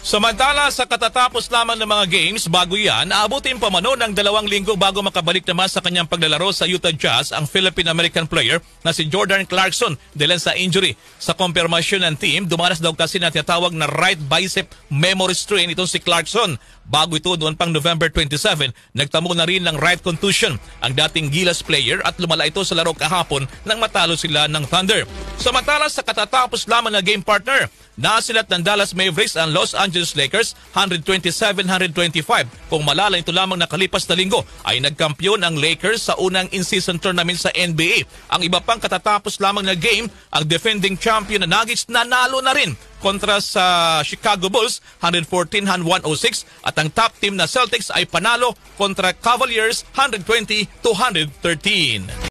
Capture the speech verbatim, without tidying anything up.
Samantala sa katatapos lamang ng mga games, bago yan, aabutin pa mano ng dalawang linggo bago makabalik naman sa kanyang paglalaro sa Utah Jazz ang Philippine-American player na si Jordan Clarkson dahil sa injury. Sa kumpirmasyon ng team, dumanas daw kasi na tinatawag na right bicep memory strain itong si Clarkson. Bago ito noon pang November twenty-seven, nagtamo na rin ng right contusion ang dating Gilas player at lumala ito sa laro kahapon nang matalo sila ng Thunder. Samantala sa katatapos lamang na game partner, nasilat ng Dallas Mavericks ang Los Angeles Lakers one twenty-seven one twenty-five. Kung malala ito lamang nakalipas na linggo ay nagkampiyon ang Lakers sa unang in-season tournament sa N B A. Ang iba pang katatapos lamang na game, ang defending champion na Nuggets nanalo na rin kontra sa Chicago Bulls one fourteen one oh six at ang top team na Celtics ay panalo kontra Cavaliers one twenty to one thirteen.